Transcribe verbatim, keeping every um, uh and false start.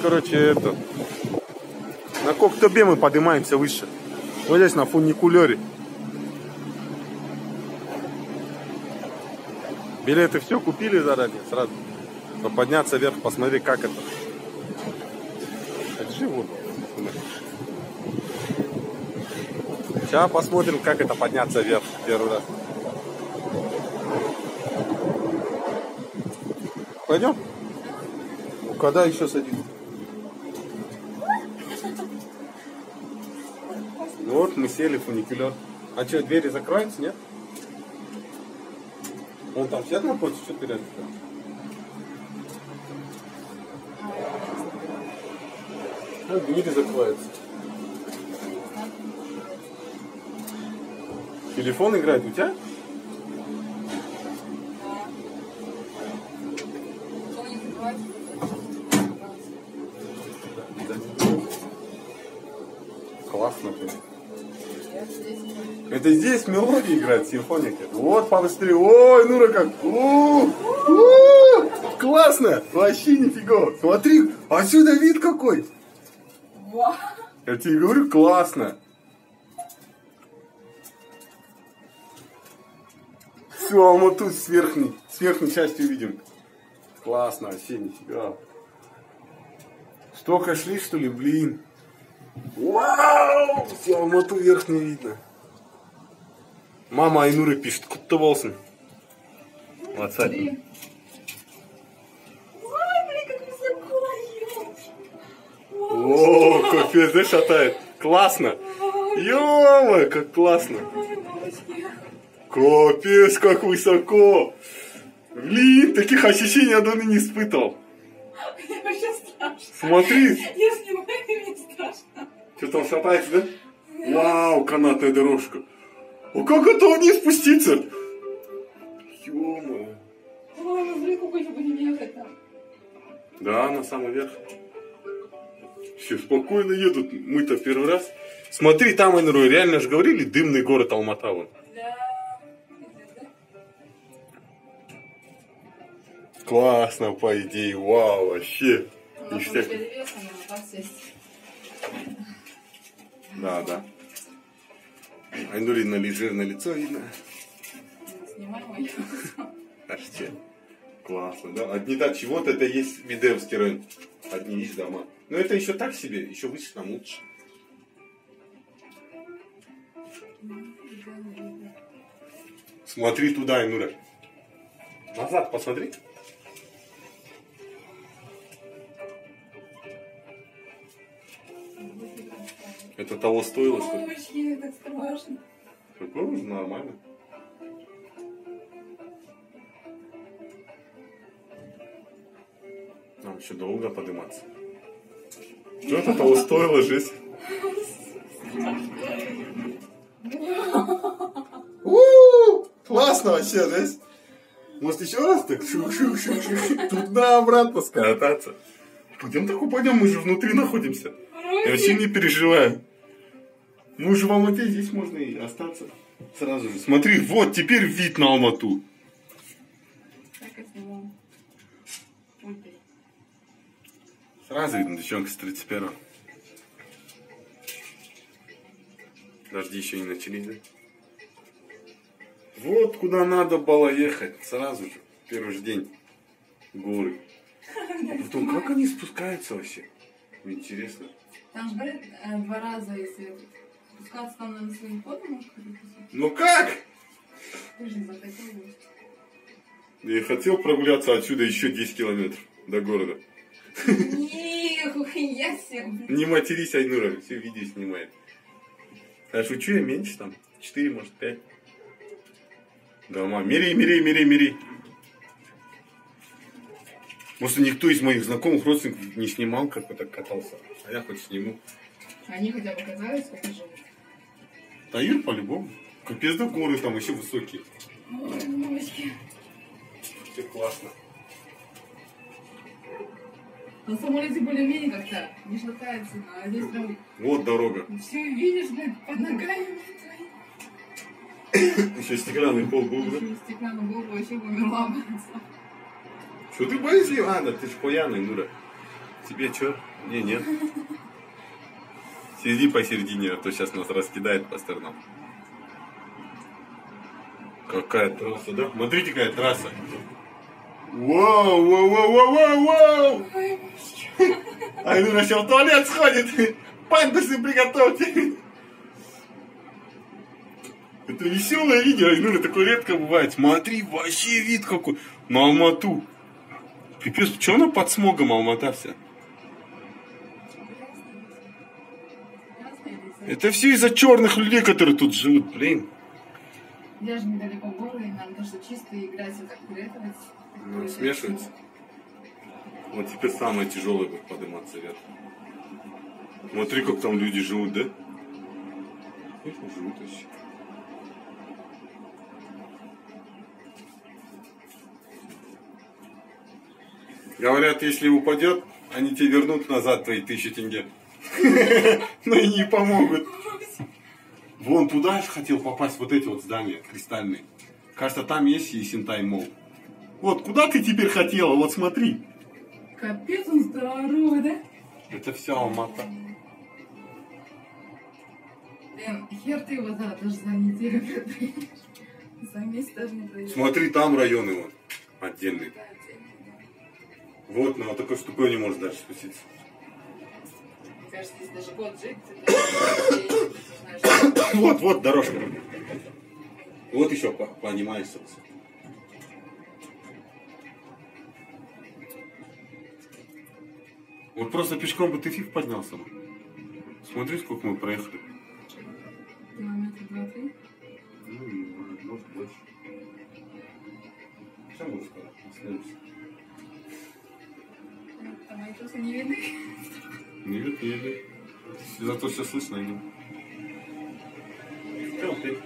короче, это... На Коктобе мы поднимаемся выше. Вот здесь, на фуникулере. Билеты все купили заранее, сразу. Но подняться вверх, посмотри, как это. Это живот. Сейчас посмотрим, как это подняться вверх первый раз. Пойдем? Ну, когда еще садиться? Вот мы сели в фуникулер. А что, двери закроются, нет? Вон там свет находится, что ты рядом? А, двери закроются. Телефон играет у тебя? Классно. Это здесь мелодия играет, симфоника. Вот, побыстрее. Ой, Нура как. У-у-у! Классно. Вообще нифига. Смотри, отсюда вид какой. Я тебе говорю, классно. Все, а мы тут с верхней, с верхней части увидим. Классно, вообще нифига. Столько шли, что ли, блин. Вау! Все, Алмату вверх не видно. Мама Айнуры пишет, кутта болсын. WhatsApp. Ой, блин, как высоко. О, капец, да, шатает. Классно. Ё-моё, как классно. Капец, как высоко. Блин, таких ощущений я давно не испытывал. Мне вообще страшно. Смотри. Я снимаю, и мне страшно. Что там шатается, да? Вау, канатная дорожка. А как это вниз спуститься? Ё-моё. Ой, ну блин, какой же будем ехать там. Да, на самый верх. Все, спокойно едут. Мы-то первый раз. Смотри, там, Айнура, реально же говорили, дымный город Алмата. Вон. Да. Классно, по идее. Вау, вообще. Ну, Ништяк. перевесно, надо так сесть. Да, да. Айнурина жирное лицо видно. Снимай мою. Аж че. Классно, да? Одни так, вот это есть Медеевский район. Одни есть дома. Но это еще так себе, еще выше там лучше. Смотри туда, Айнура. Назад посмотри. Это того стоило, что ли? Ой, так страшно. Какое нормально. Нам еще долго подниматься. Что это того стоило, жесть? Классно вообще, жесть. Может еще раз так? Шух-шух-шух-шух. Туда-обратно скататься. Пойдем так упадем, мы же внутри находимся. Я вообще не переживаю. Мы же в Алмате, здесь можно и остаться сразу же. Смотри, вот теперь вид на Алмату. Так я сниму. Сразу видно, девчонка с тридцать первого. Дожди еще не начались, да? Вот куда надо было ехать. Сразу же, первый же день. Горы. А потом, как они спускаются вообще? Интересно. Там же говорят э, два раза, если спускаться там на своим ходом, можешь ходить. Ну как? Ты же не захотел быть. Я хотел прогуляться отсюда еще десять километров до города. Нихуя себе. Не матерись, Айнура, все видео снимает. А шучу я меньше там, четыре, может, пять. Да, мам, мири, мири, мири, мири. Может, никто из моих знакомых родственников не снимал, как вот так катался. А я хоть сниму. Они хотя бы казались, сколько живут. Да, Юр, по-любому. Капец, да, горы там еще высокие. Ой, мамочки. Все классно. На самолете более-менее как-то не шатается, а здесь прям... Вот дорога. Все видишь, блядь, под ногами. Еще стеклянный пол был, да? Еще стеклянный был, вообще умерла бы. Что ты боязливый? А, да ты ж пьяный, Нура. Тебе что? Не, нет. Сиди посередине, а то сейчас нас раскидает по сторонам. Какая трасса, да? Смотрите, какая трасса. Вау, вау, вау, вау, вау, вау. Айнура сейчас в туалет сходит. Пандусы приготовьте. Это веселое видео, Айнура, такое редко бывает. Смотри, вообще вид какой. На Алмату. Пипец, что она под смогом Алмата вся? Это все из-за черных людей, которые тут живут, блин. Я же недалеко горы, и надо что чистые грязь вот так перетывать. Ну, смешивается. Вот теперь самое тяжелое будет подниматься вверх. Смотри, как там люди живут, да? Конечно, живут вообще. Говорят, если упадет, они тебе вернут назад твои тысячи тенге. Но и не помогут. Вон туда же хотел попасть, вот эти вот здания кристальные. Кажется, там есть Есентай Молл. Вот, куда ты теперь хотела? Вот смотри. Капец, он здоровый, да? Это все Алмата. Блин, хер ты его за, даже за неделю продаешь. За месяц даже не продаешь. Смотри, там районы вот отдельные. Вот, на вот такой штукой не может дальше спуститься. Мне кажется, если даже год жить, ты Вот, вот дорожка. Вот еще поднимаешься. Вот просто пешком бы ты фиг поднялся бы. Смотри, сколько мы проехали. километр два-три. Ну, может больше. Что можно сказать? Остановимся. Там мои просто не видны. Не видно, не видно. Зато все слышно. Все, окей.